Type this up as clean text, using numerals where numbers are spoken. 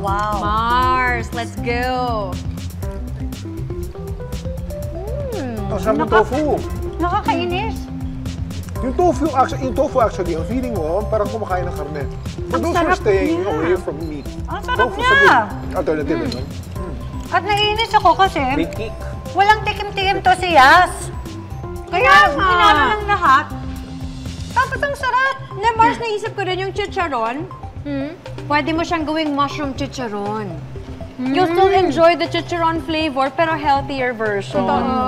wow. Mars, let's go. Ang sarap ng tofu. Nakakainis. Yung tofu actually, ang feeling mo, parang kumakain ng karne. For those who are staying away from meat, Ang sarap tofu's niya. a good alternative, no? At naiinis ako kasi May kick. walang tikim-tikim to si Yas. Kaya ginano ng lahat. Tapos ang sarap. Na Mars, naisip ko rin yung chicharon. Pwede mo siyang gawing mushroom chicharon. You still enjoy the chicharon flavor, pero healthier version.